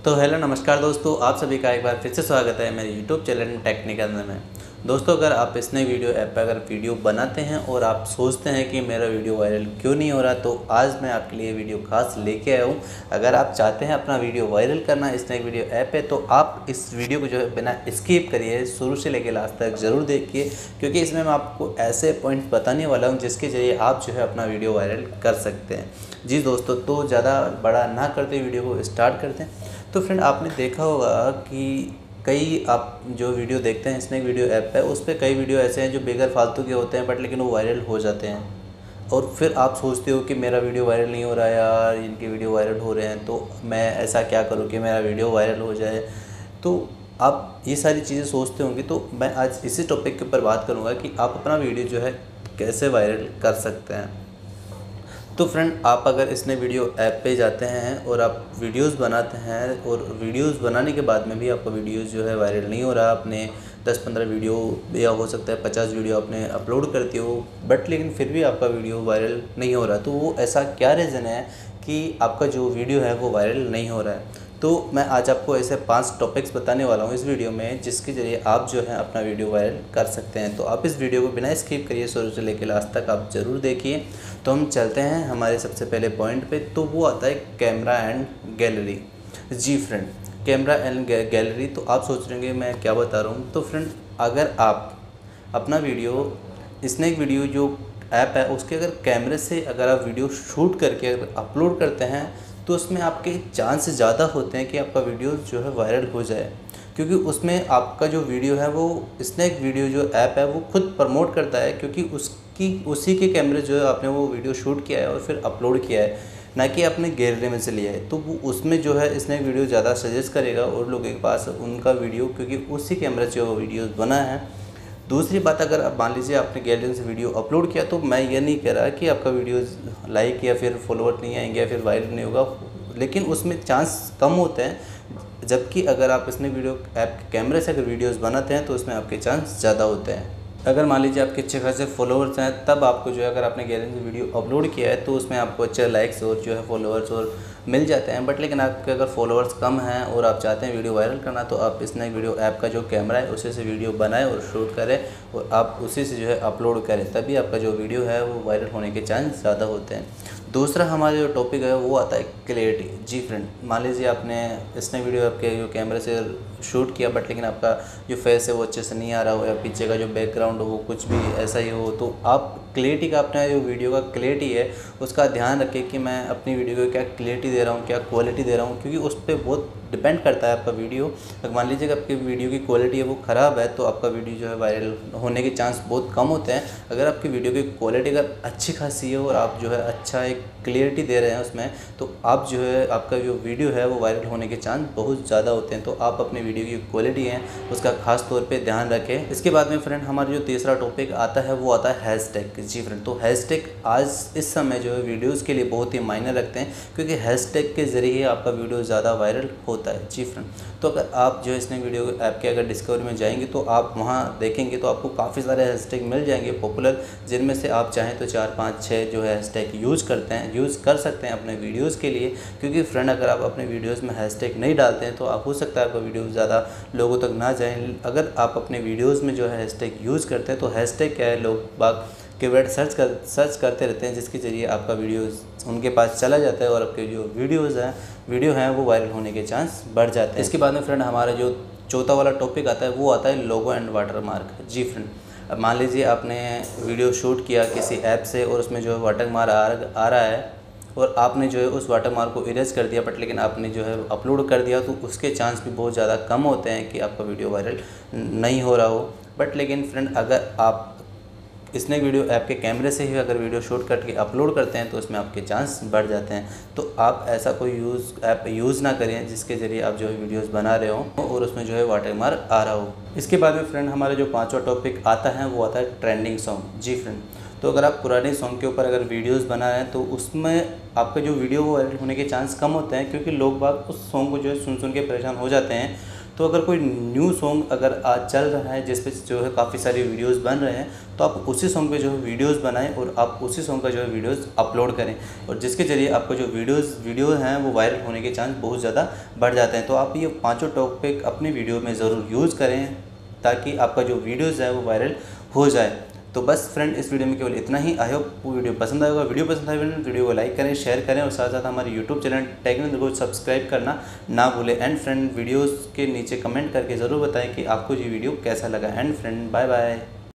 तो हेलो नमस्कार दोस्तों, आप सभी का एक बार फिर से स्वागत है मेरे यूट्यूब चैनल टेक्निकल में। दोस्तों, अगर आप इसने वीडियो ऐप पर अगर वीडियो बनाते हैं और आप सोचते हैं कि मेरा वीडियो वायरल क्यों नहीं हो रहा, तो आज मैं आपके लिए वीडियो खास लेके आया हूँ। अगर आप चाहते हैं अपना वीडियो वायरल करना, इसने वीडियो ऐप है, तो आप इस वीडियो को जो है बिना स्किप करिए, शुरू से लेकर लास्ट तक ज़रूर देखिए, क्योंकि इसमें मैं आपको ऐसे पॉइंट्स बताने वाला हूँ जिसके ज़रिए आप जो है अपना वीडियो वायरल कर सकते हैं। जी दोस्तों, तो ज़्यादा बड़ा ना करते वीडियो को स्टार्ट करते हैं। तो फ्रेंड, आपने देखा होगा कि कई आप जो वीडियो देखते हैं स्नैक वीडियो ऐप पे, उस पर कई वीडियो ऐसे हैं जो बेगर फालतू के होते हैं, बट लेकिन वो वायरल हो जाते हैं। और फिर आप सोचते हो कि मेरा वीडियो वायरल नहीं हो रहा है यार, इनके वीडियो वायरल हो रहे हैं, तो मैं ऐसा क्या करूं कि मेरा वीडियो वायरल हो जाए। तो आप ये सारी चीज़ें सोचते होंगे, तो मैं आज इसी टॉपिक के ऊपर बात करूँगा कि आप अपना वीडियो जो है कैसे वायरल कर सकते हैं। तो फ्रेंड, आप अगर इसने वीडियो ऐप पे जाते हैं और आप वीडियोस बनाते हैं, और वीडियोस बनाने के बाद में भी आपका वीडियोस जो है वायरल नहीं हो रहा, आपने 10-15 वीडियो या हो सकता है 50 वीडियो आपने अपलोड करती हो, बट लेकिन फिर भी आपका वीडियो वायरल नहीं हो रहा, तो वो ऐसा क्या रीज़न है कि आपका जो वीडियो है वो वायरल नहीं हो रहा है। तो मैं आज आपको ऐसे 5 टॉपिक्स बताने वाला हूँ इस वीडियो में, जिसके ज़रिए आप जो है अपना वीडियो वायरल कर सकते हैं। तो आप इस वीडियो को बिना स्किप करिए, शुरू से लेकर लास्ट तक आप ज़रूर देखिए। तो हम चलते हैं हमारे सबसे पहले पॉइंट पे, तो वो आता है कैमरा एंड गैलरी। जी फ्रेंड, कैमरा एंड गैलरी, तो आप सोच रहे होंगे मैं क्या बता रहा हूँ। तो फ्रेंड, अगर आप अपना वीडियो स्नैक वीडियो जो ऐप है उसके अगर कैमरे से अगर आप वीडियो शूट करके अगर अपलोड करते हैं, तो उसमें आपके चांस ज़्यादा होते हैं कि आपका वीडियो जो है वायरल हो जाए, क्योंकि उसमें आपका जो वीडियो है वो स्नैक वीडियो जो ऐप है वो खुद प्रमोट करता है, क्योंकि उसी के कैमरे जो है आपने वो वीडियो शूट किया है और फिर अपलोड किया है, ना कि आपने गैलरी में से लिया है। तो वो उसमें जो है स्नैक वीडियो ज़्यादा सजेस्ट करेगा और लोगों के पास उनका वीडियो, क्योंकि उसी कैमरे से वो वीडियो बना है। दूसरी बात, अगर आप मान लीजिए आपने गैलरी से वीडियो अपलोड किया, तो मैं ये नहीं कह रहा कि आपका वीडियो लाइक या फिर फॉलोअर नहीं आएंगे या फिर वायरल नहीं होगा, लेकिन उसमें चांस कम होते हैं। जबकि अगर आप इसमें वीडियो ऐप के कैमरे से अगर वीडियोस बनाते हैं, तो उसमें आपके चांस ज़्यादा होते हैं। अगर मान लीजिए आपके अच्छे खासे फॉलोअर्स हैं, तब आपको जो है अगर आपने गैलरी से वीडियो अपलोड किया है, तो उसमें आपको अच्छे लाइक्स और जो है फॉलोअर्स और मिल जाते हैं। बट लेकिन आपके अगर फॉलोअर्स कम हैं और आप चाहते हैं वीडियो वायरल करना, तो आप इसने वीडियो ऐप का जो कैमरा है उसी से वीडियो बनाएं और शूट करें, और आप उसी से जो है अपलोड करें, तभी आपका जो वीडियो है वो वायरल होने के चांस ज़्यादा होते हैं। दूसरा हमारा जो टॉपिक है वो आता है क्लैरिटी। जी फ्रेंड, मान लीजिए आपने इसने वीडियो आपके जो कैमरे से शूट किया, बट लेकिन आपका जो फेस है वो अच्छे से नहीं आ रहा हो, या पीछे का जो बैकग्राउंड हो वो कुछ भी ऐसा ही हो, तो आप क्लैरिटी का, अपना जो वीडियो का क्लैरिटी है उसका ध्यान रखें कि मैं अपनी वीडियो को क्या क्लैरिटी दे रहा हूँ, क्या क्वालिटी दे रहा हूँ, क्योंकि उस पर बहुत डिपेंड करता है आपका वीडियो। अगर मान लीजिए कि आपकी वीडियो की क्वालिटी है वो ख़राब है, तो आपका वीडियो जो है वायरल होने के चांस बहुत कम होते हैं। अगर आपकी वीडियो की क्वालिटी अगर अच्छी खासी है और आप जो है अच्छा एक क्लियरिटी दे रहे हैं उसमें, तो आप जो है आपका जो वीडियो है वो वायरल होने के चांस बहुत ज़्यादा होते हैं। तो आप अपनी वीडियो की क्वालिटी है उसका खास तौर पे ध्यान रखें। इसके बाद में फ्रेंड, हमारा जो तीसरा टॉपिक आता है वो आता है हैशटैग। जी फ्रेंड, तो हैशटैग आज इस समय जो है वीडियोज़ के लिए बहुत ही मायने रखते हैं, क्योंकि हैशटैग के ज़रिए आपका वीडियो ज़्यादा वायरल होता है। जी फ्रेंड, तो अगर आप जो है इसने वीडियो ऐप के अगर डिस्कवरी में जाएंगे, तो आप वहाँ देखेंगे तो आपको काफ़ी सारे हैशटैग मिल जाएंगे पॉपुलर, जिनमें से आप चाहें तो 4, 5, 6 जो है हैशटैग यूज़ कर सकते हैं अपने वीडियोज़ के लिए। क्योंकि फ्रेंड, अगर आप अपने वीडियोज़ में हैशटैग नहीं डालते हैं, तो आप हो सकता है आपका वीडियो ज़्यादा लोगों तक ना जाए। अगर आप अपने वीडियोज़ में जो है हैशटैग यूज़ करते हैं, तो हैशटैग क्या है, लोग बाग कीवर्ड सर्च करते रहते हैं, जिसके ज़रिए आपका वीडियो उनके पास चला जाता है और आपके जो वीडियो हैं वो वायरल होने के चांस बढ़ जाते हैं। इसके बाद में फ्रेंड, हमारा जो चौथा वाला टॉपिक आता है वो आता है लोगो एंड वाटरमार्क। जी फ्रेंड, अब मान लीजिए आपने वीडियो शूट किया किसी ऐप से और उसमें जो है वाटरमार्क आ रहा है, और आपने जो है उस वाटरमार्क को इरेज कर दिया, बट लेकिन आपने जो है अपलोड कर दिया, तो उसके चांस भी बहुत ज़्यादा कम होते हैं कि आपका वीडियो वायरल नहीं हो रहा हो। बट लेकिन फ्रेंड, अगर आप इसने वीडियो ऐप के कैमरे से ही अगर वीडियो शूट करके अपलोड करते हैं, तो उसमें आपके चांस बढ़ जाते हैं। तो आप ऐसा कोई ऐप यूज़ ना करें जिसके ज़रिए आप जो है वीडियोस बना रहे हो और उसमें जो है वाटरमार्क आ रहा हो। इसके बाद में फ्रेंड, हमारा जो पांचवा टॉपिक आता है वो आता है ट्रेंडिंग सॉन्ग। जी फ्रेंड, तो अगर आप पुराने सॉन्ग के ऊपर अगर वीडियोस बना रहे हैं, तो उसमें आपका जो वीडियो वो वायरल होने के चांस कम होते हैं, क्योंकि लोग बाग उस सॉन्ग को जो है सुन के परेशान हो जाते हैं। तो अगर कोई न्यू सॉन्ग अगर आज चल रहा है जिस पे जो है काफ़ी सारी वीडियोस बन रहे हैं, तो आप उसी सॉन्ग पे जो है वीडियोस बनाएं और आप उसी सॉन्ग का जो है वीडियोस अपलोड करें, और जिसके ज़रिए आपका जो वीडियो हैं वो वायरल होने के चांस बहुत ज़्यादा बढ़ जाते हैं। तो आप ये 5 टॉपिक अपनी वीडियो में ज़रूर यूज़ करें ताकि आपका जो वीडियोज़ है वो वायरल हो जाए। तो बस फ्रेंड, इस वीडियो में केवल इतना ही। आई होप वीडियो पसंद आएगा। वीडियो पसंद आए वीडियो को लाइक करें, शेयर करें और साथ साथ हमारे यूट्यूब चैनल टेक्निकल को सब्सक्राइब करना ना भूलें। एंड फ्रेंड, वीडियोस के नीचे कमेंट करके ज़रूर बताएं कि आपको ये वीडियो कैसा लगा। And friend, bye bye.